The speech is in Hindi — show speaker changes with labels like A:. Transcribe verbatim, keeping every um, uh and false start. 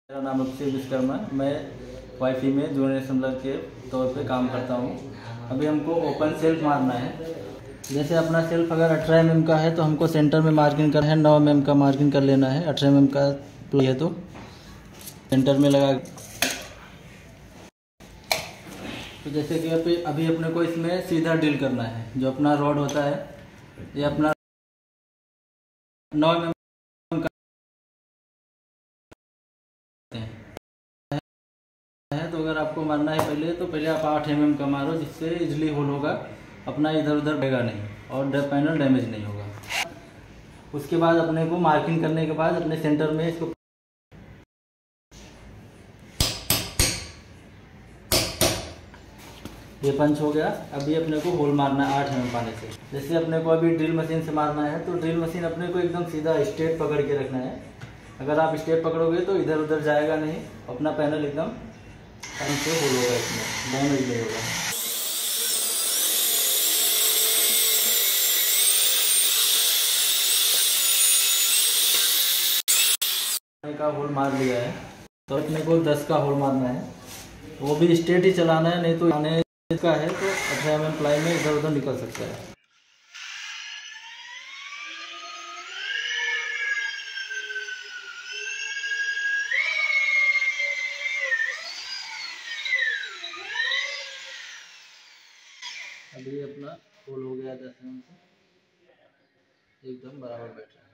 A: मेरा नाम अभिषेक विश्वकर्मा है। मैं वाईफाई में जूनियर असेंबलर के तौर पे काम करता हूँ। अभी हमको ओपन सेल्फ मारना है। जैसे अपना सेल्फ अगर अठारह एम एम का है तो हमको सेंटर में मार्किंग करना है, नौ एम एम का मार्किंग कर लेना है। अठारह एम एम का प्ले है तो सेंटर में लगा। तो जैसे कि अभी अभी अपने को इसमें सीधा डील करना है। जो अपना रॉड होता है ये अपना नौ एम एम है, तो अगर आपको मारना है पहले तो पहले आप आठ एम एम का मारो, जिससे इजली होल होगा, अपना इधर उधर बहेगा नहीं और पैनल डैमेज नहीं होगा। उसके बाद अपने को मार्किंग करने के बाद अपने सेंटर में इसको ये पंच हो गया। अभी अपने को होल मारना है आठ एम एम पाने से। जैसे अपने को अभी ड्रिल मशीन से मारना है तो ड्रिल मशीन अपने को एकदम सीधा स्ट्रेट पकड़ के रखना है। अगर आप स्ट्रेट पकड़ोगे तो इधर उधर जाएगा नहीं, अपना पैनल एकदम टाइम से होल होगा, इसमें डैमेज नहीं होगा। का होल मार लिया है तो अपने को दस का होल मारना है, वो भी स्ट्रेट ही चलाना है, नहीं तो आने का है तो अठारह एम एम प्लाई में इधर उधर निकल सकता है। अभी अपना होल हो गया दस एम एम से, एकदम बराबर बैठ रहा है।